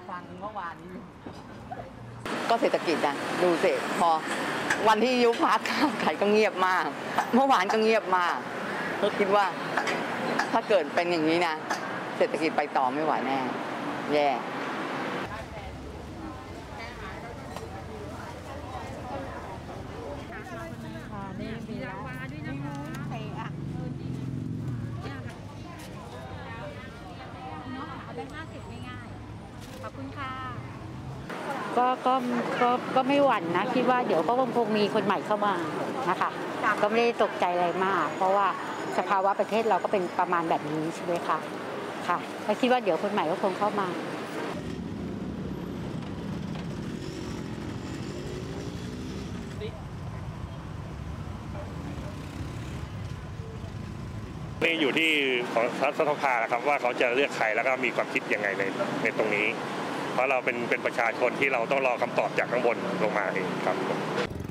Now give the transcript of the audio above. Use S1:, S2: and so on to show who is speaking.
S1: ฟังเมื่อวานนี้
S2: ก็เศรษฐกิจนะดูสิพอวันที่ยุบพรรคขายก็เงียบมากเมื่อวานก็เงียบมากก็คิดว่าถ้าเกิดเป็นอย่างนี้นะเศรษฐกิจไปต่อไม่ไหวแน่แย่
S3: ก็ไม่หวั่นนะคิดว่าเดี๋ยวก็คงมีคนใหม่เข้ามานะคะก็ไม่ได้ตกใจอะไรมากเพราะว่าสภาวะประเทศเราก็เป็นประมาณแบบนี้ใช่ไหมคะค่ะก็คิดว่าเดี๋ยวคนใหม่ก็คงเข้ามา
S4: นี่อยู่ที่ของรัฐสภาครับว่าเขาจะเลือกใครแล้วก็มีความคิดยังไงในตรงนี้เพราะเราเป็นประชาชนที่เราต้องรอคำตอบจากข้างบนลงมาเองครับ